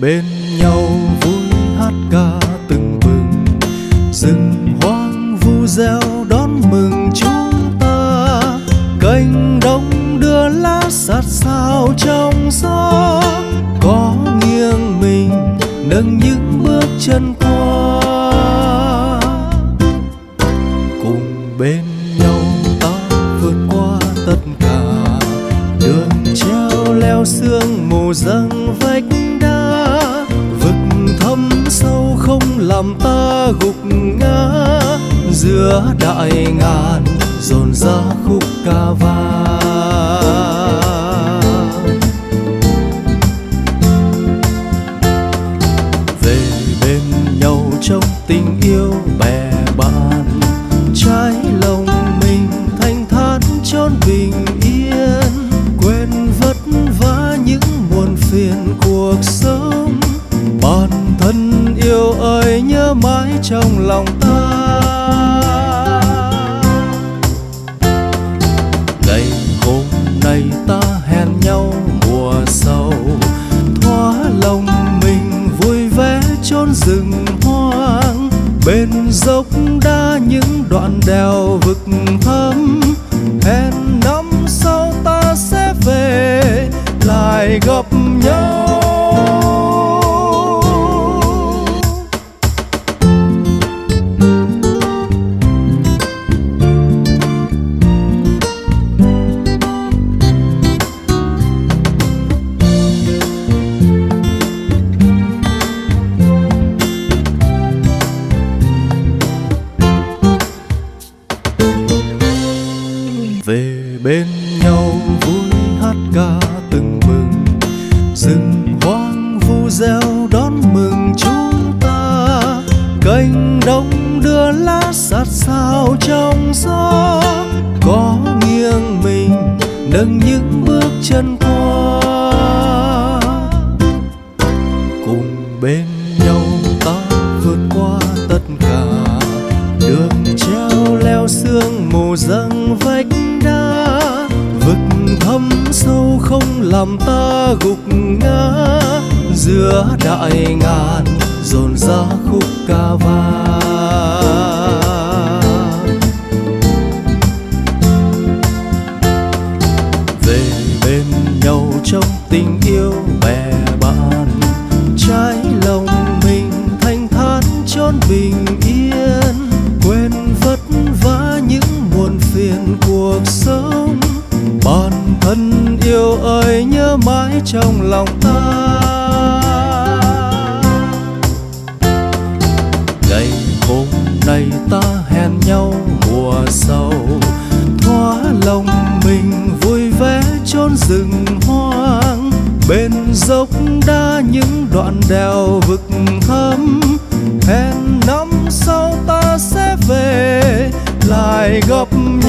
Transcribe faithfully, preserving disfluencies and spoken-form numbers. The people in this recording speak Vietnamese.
bên nhau vui hát ca tưng bừng, rừng hoang vu reo đón mừng chúng ta. Cành đông đưa lá sát sao trong gió, có nghiêng mình nâng những bước chân qua. Cùng bên nhau ta vượt qua tất cả, đường treo leo sương mù dâng vách đá. Vực thâm sâu không làm ta gục ngã, giữa đại ngàn dồn ra khúc ca vang. Về bên nhau trong tình yêu bè bạn, trái lòng mình thanh thản chốn bình yên. Quên vất vả những muộn phiền cuộc sống, bản thân yêu ơi nhớ mãi trong lòng ta. Ngày hôm nay ta hẹn nhau mùa sau, thoa lòng mình vui vẻ chốn rừng hoang. Bên dốc đá những đoạn đèo vực thẳm, hẹn năm sau ta sẽ về lại gặp nhau. Về bên nhau vui hát ca tưng bừng, rừng hoang vu reo đón mừng chúng ta. Cành đông đưa lá sát sao trong gió, có nghiêng mình nâng những bước chân qua. Cùng bên nhau ta vượt qua tất cả, đường treo leo sương mù dâng vách đá. Vực thâm sâu không làm ta gục ngã, giữa đại ngàn dồn ra khúc ca vang. Về bên nhau trong tình yêu bè bạn, trái lòng mình thanh thản chốn bình yên. Quên vất vả những muộn phiền cuộc sống, bản thân yêu ơi nhớ mãi trong lòng ta. Ngày hôm nay ta hẹn nhau mùa sau, thoa lòng mình vui vẻ chốn rừng hoang. Bên dốc đá những đoạn đèo vực thẳm, hẹn năm sau ta sẽ về lại gặp